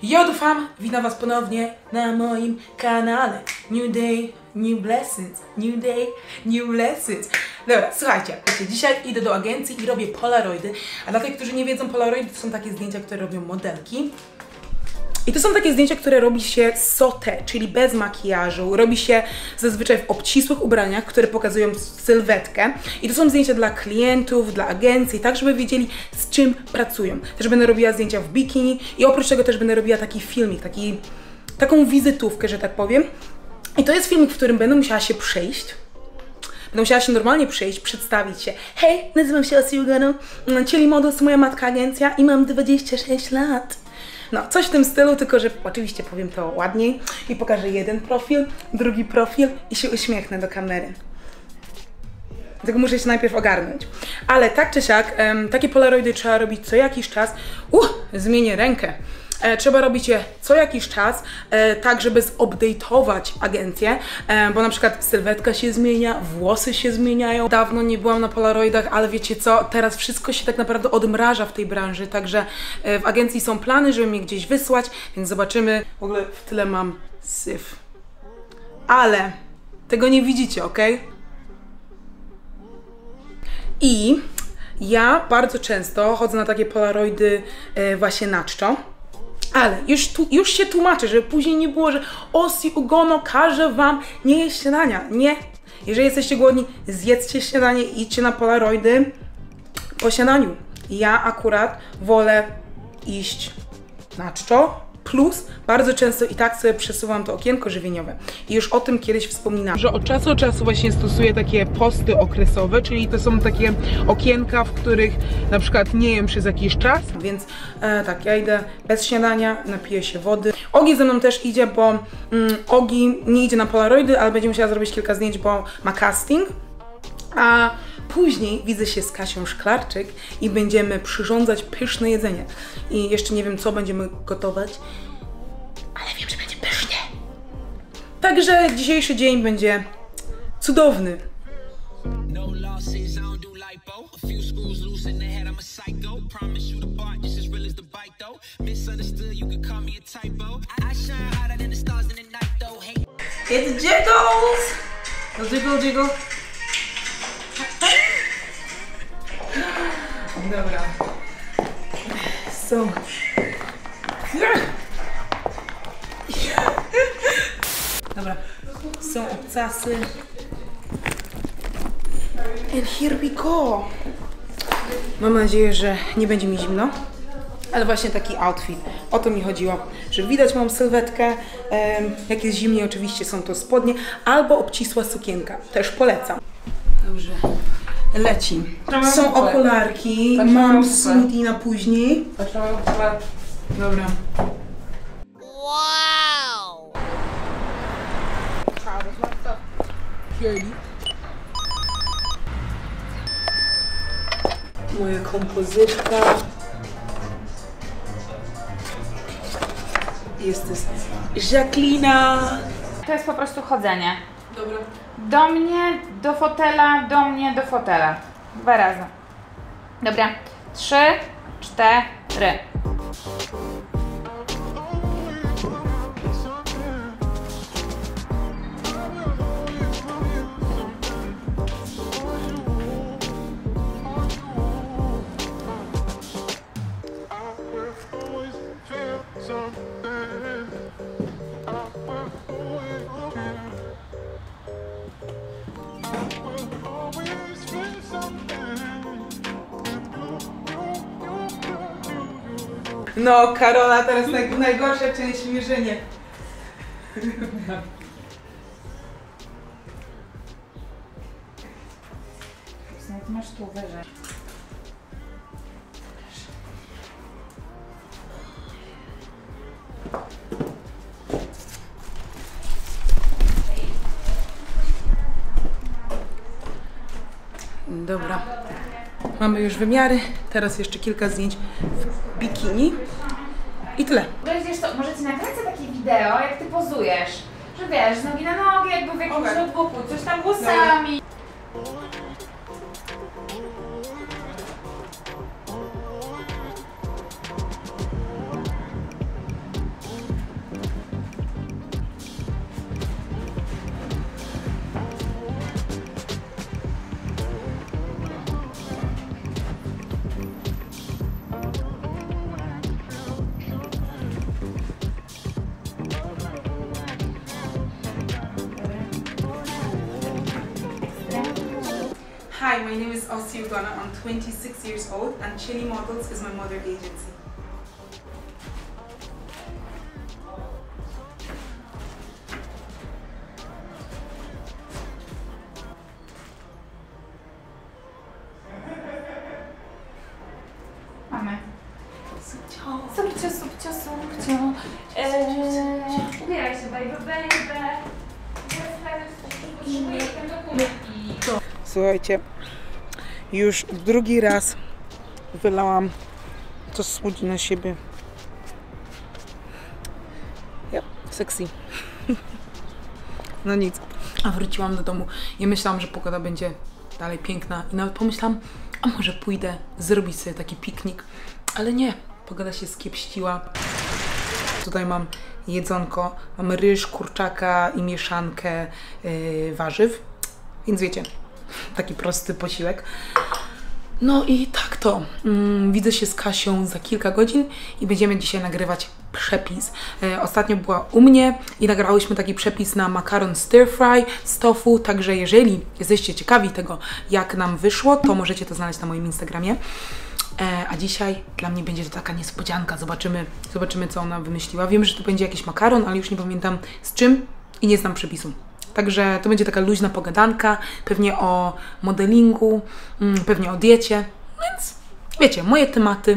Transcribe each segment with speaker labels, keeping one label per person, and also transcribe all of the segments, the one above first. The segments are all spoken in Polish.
Speaker 1: Yo tu fam, witam was ponownie na moim kanale. New day, new blessings. New day, new blessings. Dobra, słuchajcie, dzisiaj idę do agencji i robię polaroidy. A dla tych, którzy nie wiedzą, polaroidy to są takie zdjęcia, które robią modelki. I to są takie zdjęcia, które robi się sauté, czyli bez makijażu. Robi się zazwyczaj w obcisłych ubraniach, które pokazują sylwetkę. I to są zdjęcia dla klientów, dla agencji, tak żeby wiedzieli, z czym pracują. Też będę robiła zdjęcia w bikini i oprócz tego też będę robiła taki filmik, taką wizytówkę, że tak powiem. I to jest filmik, w którym będę musiała się przejść. Będę musiała się normalnie przejść, przedstawić się. Hej, nazywam się Osiugano, czyli Models, moja matka agencja i mam 26 lat. No, coś w tym stylu, tylko że oczywiście powiem to ładniej i pokażę jeden profil, drugi profil i się uśmiechnę do kamery. Dlatego muszę się najpierw ogarnąć. Ale tak czy siak, takie polaroidy trzeba robić co jakiś czas. Zmienię rękę. Trzeba robić je co jakiś czas, tak żeby zupdate'ować agencję, bo na przykład sylwetka się zmienia, włosy się zmieniają. Dawno nie byłam na polaroidach, ale wiecie co, teraz wszystko się tak naprawdę odmraża w tej branży, także w agencji są plany, żeby mnie gdzieś wysłać, więc zobaczymy. W ogóle w tyle mam syf. Ale tego nie widzicie, ok? I ja bardzo często chodzę na takie polaroidy właśnie na czczo. Ale już się tłumaczę, żeby później nie było, że Osiugano każe wam nie jeść śniadania. Nie. Jeżeli jesteście głodni, zjedzcie śniadanie i idźcie na polaroidy po śniadaniu. Ja akurat wolę iść na czczo, plus bardzo często i tak sobie przesuwam to okienko żywieniowe. I już o tym kiedyś wspominałam, że od czasu do czasu właśnie stosuję takie posty okresowe, czyli to są takie okienka, w których na przykład nie jem przez jakiś czas, więc tak, ja idę bez śniadania, napiję się wody. Ogi ze mną też idzie, bo Ogi nie idzie na polaroidy, ale będzie musiała zrobić kilka zdjęć, bo ma casting. A później widzę się z Kasią Szklarczyk i będziemy przyrządzać pyszne jedzenie. I jeszcze nie wiem, co będziemy gotować, ale wiem, że będzie pysznie. Także dzisiejszy dzień będzie cudowny. It's Jiggles! Jiggle, jiggle. Dobra. Dobra. Są obcasy. And here we go. Mam nadzieję, że nie będzie mi zimno. Ale właśnie taki outfit. O to mi chodziło, że widać moją sylwetkę. Jak jest zimniej, oczywiście są to spodnie albo obcisła sukienka. Też polecam. Dobrze. Leci. Są okularki, mam smoothie na później. Dobra. Wow! Moja kompozytka. Jest Jacqueline.
Speaker 2: To jest po prostu chodzenie.
Speaker 1: Dobra.
Speaker 2: Do mnie, do fotela, do mnie, do fotela. 2 razy. Dobra. 3, 4.
Speaker 1: No, Karola, teraz najgorsza część mierzenie.
Speaker 2: Ty masz tu wyżej.
Speaker 1: Dobra. Mamy już wymiary, teraz jeszcze kilka zdjęć w bikini i tyle.
Speaker 2: Wiesz to, może ci nakręcę takie wideo, jak ty pozujesz, że wiesz, z nogi na nogę, jakby w jakimś notebooku, coś tam włosami.
Speaker 1: Hi, my name is Ossie Ugonna. I'm 26 years old and Chili Models is my mother agency.
Speaker 2: Mamy.
Speaker 1: Subcio.
Speaker 2: Subcio. Ubieraj się, baby.
Speaker 1: Słuchajcie, już drugi raz wylałam to słodzi na siebie. Yep, sexy. No nic. A wróciłam do domu i myślałam, że pogoda będzie dalej piękna i nawet pomyślałam, a może pójdę zrobić sobie taki piknik, ale nie, pogoda się skiepściła. Tutaj mam jedzonko, mamy ryż, kurczaka i mieszankę warzyw, więc wiecie, taki prosty posiłek. No i tak to. Widzę się z Kasią za kilka godzin i będziemy dzisiaj nagrywać przepis. Ostatnio była u mnie i nagrałyśmy taki przepis na makaron stir fry z tofu, także jeżeli jesteście ciekawi tego, jak nam wyszło, to możecie to znaleźć na moim Instagramie. A dzisiaj dla mnie będzie to taka niespodzianka. Zobaczymy, co ona wymyśliła. Wiem, że to będzie jakiś makaron, ale już nie pamiętam z czym i nie znam przepisu. Także to będzie taka luźna pogadanka, pewnie o modelingu, pewnie o diecie, więc wiecie, moje tematy.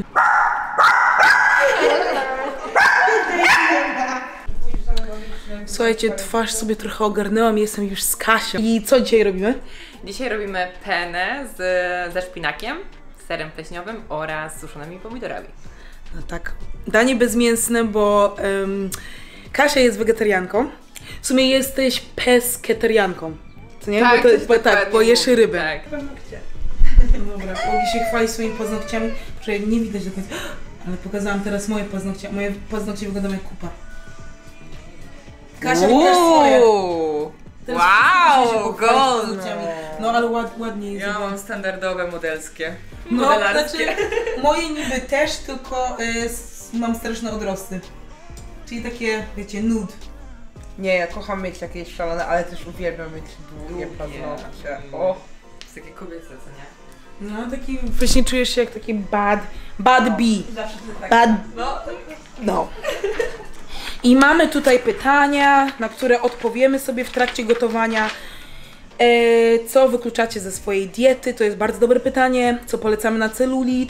Speaker 1: Słuchajcie, twarz sobie trochę ogarnęłam, jestem już z Kasią. I co dzisiaj robimy?
Speaker 3: Dzisiaj robimy penne ze szpinakiem, serem pleśniowym oraz suszonymi pomidorami.
Speaker 1: No tak, danie bezmięsne, bo Kasia jest wegetarianką. W sumie jesteś pesketerianką, co nie?
Speaker 3: Tak,
Speaker 1: bo jesz ryby.
Speaker 3: Tak.
Speaker 1: Dobra, Ogi się chwali swoimi paznokciami, że nie widać do końca. Ale pokazałam teraz moje paznokcie. Moje paznokcie wyglądają jak kupa. Kasia, pokaż swoje. Teraz
Speaker 3: Wow,
Speaker 1: się pochwalić
Speaker 3: gold!
Speaker 1: paznokciami. No ale ładnie jest.
Speaker 3: Ja mam standardowe modelskie.
Speaker 1: No,
Speaker 3: Modelarskie.
Speaker 1: znaczy, moje niby też, tylko mam straszne odrosty. Czyli takie, wiecie, nude.
Speaker 4: Nie, ja kocham mieć jakieś szalone, ale też uwielbiam mieć długie paznokcie.
Speaker 3: O, to jest takie kobiece, co nie?
Speaker 1: No, taki, właśnie czujesz się jak taki bad bee.
Speaker 3: Zawsze to tak.
Speaker 1: Bad,
Speaker 3: No,
Speaker 1: no. I mamy tutaj pytania, na które odpowiemy sobie w trakcie gotowania. Co wykluczacie ze swojej diety? To jest bardzo dobre pytanie. Co polecamy na celulit?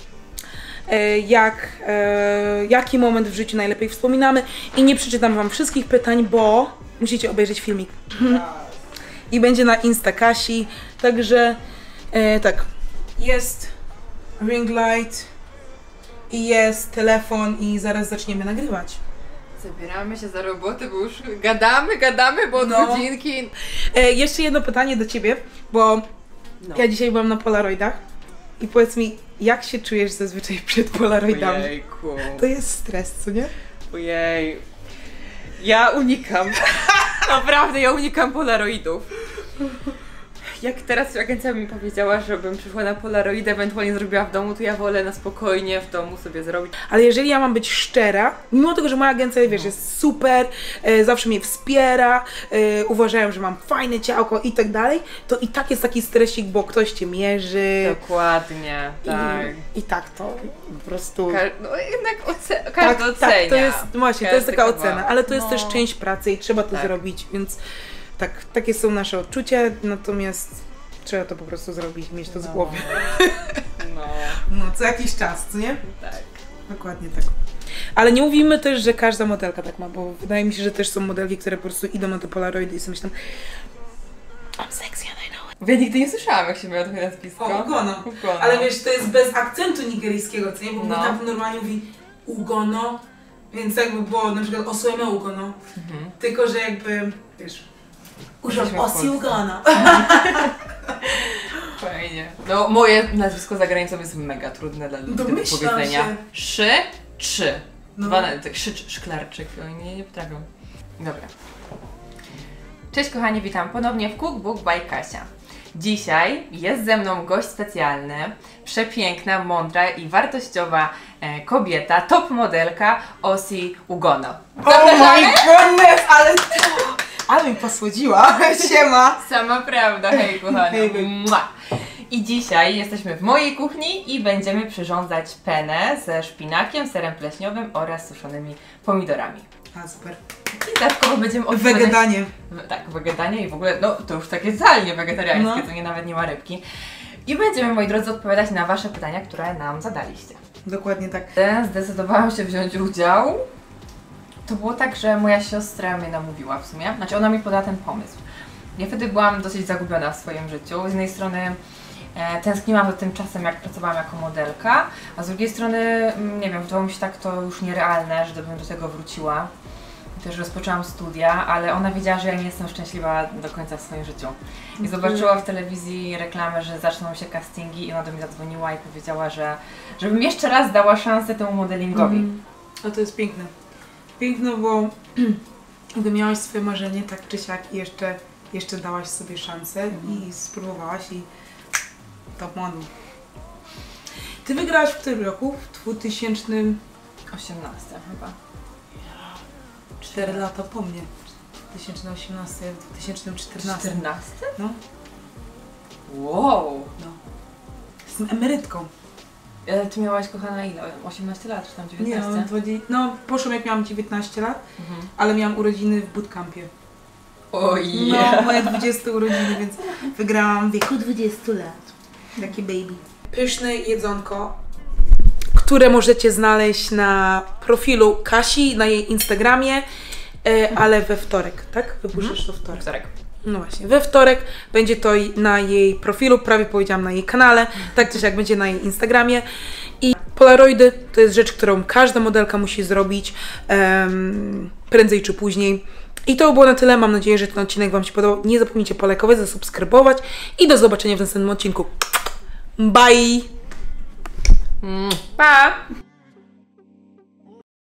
Speaker 1: Jaki moment w życiu najlepiej wspominamy? I nie przeczytam wam wszystkich pytań, bo musicie obejrzeć filmik. I będzie na Insta Kasi. Także tak, jest ring light i jest telefon i zaraz zaczniemy nagrywać.
Speaker 3: zabieramy się za roboty, bo już gadamy, bo od godzinki.
Speaker 1: Jeszcze jedno pytanie do ciebie, bo ja dzisiaj byłam na Polaroidach i powiedz mi, jak się czujesz zazwyczaj przed Polaroidami?
Speaker 3: Ojejku.
Speaker 1: To jest stres, co nie?
Speaker 3: Ojej. Ja unikam. Naprawdę, ja unikam polaroidów. Jak teraz agencja mi powiedziała, żebym przyszła na polaroidy, ewentualnie zrobiła w domu, to ja wolę na spokojnie w domu sobie zrobić.
Speaker 1: Ale jeżeli ja mam być szczera, mimo tego, że moja agencja, wiesz, jest super, zawsze mnie wspiera, uważają, że mam fajne ciałko i tak dalej, to i tak jest taki stresik, bo ktoś cię mierzy.
Speaker 3: Dokładnie, tak.
Speaker 1: I tak to po prostu...
Speaker 3: No jednak każdy ocenia.
Speaker 1: Tak, to jest, właśnie, to jest taka
Speaker 3: Każdy
Speaker 1: ocena, ale to jest
Speaker 3: no.
Speaker 1: też część pracy i trzeba to
Speaker 3: Tak.
Speaker 1: zrobić, więc tak, takie są nasze odczucia, natomiast trzeba to po prostu zrobić, mieć to z głowy.
Speaker 3: No,
Speaker 1: No, co jakiś czas, co nie?
Speaker 3: tak.
Speaker 1: Dokładnie tak. Ale nie mówimy też, że każda modelka tak ma, bo wydaje mi się, że też są modelki, które po prostu idą na te polaroidy i sobie myślą I'm sexy and I know it.
Speaker 3: Ja nigdy nie słyszałam, jak się miała takie nazwisko.
Speaker 1: O, Ugono.
Speaker 3: Ugono.
Speaker 1: Ale wiesz, to jest bez akcentu nigeryjskiego, co nie? Bo
Speaker 3: No.
Speaker 1: tam normalnie mówi Ugono, więc jakby było na przykład Osueme Ugono. Tylko, że jakby, wiesz,
Speaker 3: Jesteśmy w
Speaker 1: Osi
Speaker 3: Polsce.
Speaker 1: Ugono.
Speaker 3: Fajnie. No, moje nazwisko za granicą jest mega trudne dla ludzi do
Speaker 1: Domyślam
Speaker 3: powiedzenia.
Speaker 1: się.
Speaker 3: Trzy.
Speaker 1: No.
Speaker 3: Tak, Szklarczyk. Oni nie potrafią. Dobra. Cześć kochani, witam ponownie w Cookbook by Kasia. Dzisiaj jest ze mną gość specjalny, przepiękna, mądra i wartościowa kobieta, top modelka Ossie Ugonna.
Speaker 1: Oh my goodness, ale mi posłodziła. Siema.
Speaker 3: Sama prawda, hej kochana.
Speaker 1: Hej, baby.
Speaker 3: Mua. I dzisiaj jesteśmy w mojej kuchni i będziemy przyrządzać penne ze szpinakiem, serem pleśniowym oraz suszonymi pomidorami.
Speaker 1: A, super.
Speaker 3: I dodatkowo będziemy odkładać...
Speaker 1: Wegadanie.
Speaker 3: Tak, wegadanie i w ogóle, no to już takie totalnie wegetariańskie, to nie nawet nie ma rybki. I będziemy, moi drodzy, odpowiadać na Wasze pytania, które nam zadaliście.
Speaker 1: Dokładnie tak.
Speaker 3: Zdecydowałam się wziąć udział. To było tak, że moja siostra mnie namówiła w sumie, znaczy ona mi podała ten pomysł. Ja wtedy byłam dosyć zagubiona w swoim życiu. Z jednej strony tęskniłam za tym czasem, jak pracowałam jako modelka, a z drugiej strony, nie wiem, wydawało mi się tak to już nierealne, że bym do tego wróciła. Też rozpoczęłam studia, ale ona wiedziała, że ja nie jestem szczęśliwa do końca w swoim życiu. I zobaczyła w telewizji reklamę, że zaczną się castingi i ona do mnie zadzwoniła i powiedziała, że żebym jeszcze raz dała szansę temu modelingowi.
Speaker 1: A to jest piękne. Piękne, bo miałaś swoje marzenie, tak czy siak, i jeszcze dałaś sobie szansę i spróbowałaś i top model. Ty wygrałaś w którym roku? W 2018
Speaker 3: chyba.
Speaker 1: 4 lata po mnie. 2018, w 2014.
Speaker 3: 14?
Speaker 1: No.
Speaker 3: Wow!
Speaker 1: No. Jestem emerytką.
Speaker 3: Ty miałaś, kochana, ile? 18 lat, czy tam
Speaker 1: Nie,
Speaker 3: 19?
Speaker 1: no poszłam jak miałam 19 lat, ale miałam urodziny w bootcampie.
Speaker 3: Oj!
Speaker 1: No, moje 20 urodziny, więc wygrałam w wieku 20 lat. Taki baby. Pyszne jedzonko, które możecie znaleźć na profilu Kasi, na jej Instagramie, ale we wtorek, tak? Wypuszczasz to wtorek.
Speaker 3: Wtorek.
Speaker 1: No właśnie, we wtorek będzie to na jej profilu, prawie powiedziałam na jej kanale, tak też jak będzie na jej Instagramie. I polaroidy to jest rzecz, którą każda modelka musi zrobić prędzej czy później. I to było na tyle, mam nadzieję, że ten odcinek Wam się podobał. Nie zapomnijcie polajkować, zasubskrybować i do zobaczenia w następnym odcinku. Bye!
Speaker 3: Pa!